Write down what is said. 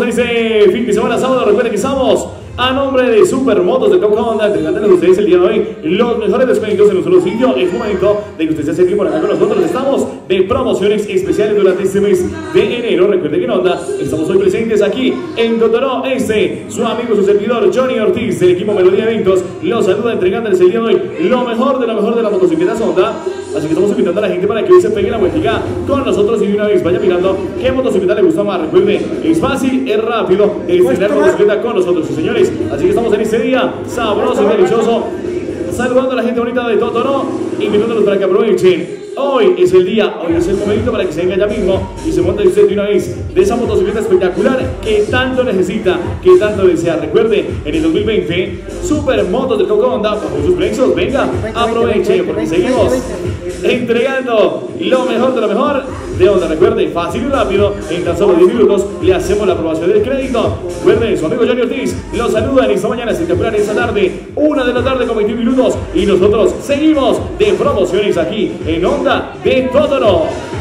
en este fin de semana sábado. Recuerden que estamos a nombre de Supermotos de Coca Honda, entregándoles a ustedes el día de hoy los mejores descuentos en nuestro sitio. Es momento de que usted se acerque por acá con nosotros. Estamos de promociones especiales durante este mes de enero. Recuerden que en Honda estamos hoy presentes aquí en Totoró. Su amigo, su servidor Johnny Ortiz del equipo Melodía Eventos los saluda entregándoles el día de hoy lo mejor de las motocicletas Honda. Así que estamos invitando a la gente para que hoy se pegue la vueltica con nosotros y de una vez vaya mirando qué motocicleta le gusta más. Recuerde, es fácil, es rápido estrenar motocicleta con nosotros, sí, señores. Así que estamos en este día sabroso y delicioso, saludando a la gente bonita de Totoró, invitándolos para que aprovechen. Hoy es el día, hoy es el momento para que se venga ya mismo y se monte usted de una vez de esa motocicleta espectacular que tanto necesita, que tanto desea. Recuerde, en el 2020, Supermotos de Coca Honda, bajo sus precios, venga, aproveche, porque seguimos entregando lo mejor de Honda. Recuerde, fácil y rápido, en tan solo 10 minutos le hacemos la aprobación del crédito. Recuerde, su amigo Johnny Ortiz lo saluda en esta mañana espectacular, esta tarde, 1 de la tarde con 21 minutos, y nosotros seguimos de promociones aquí en Honda de Totoró.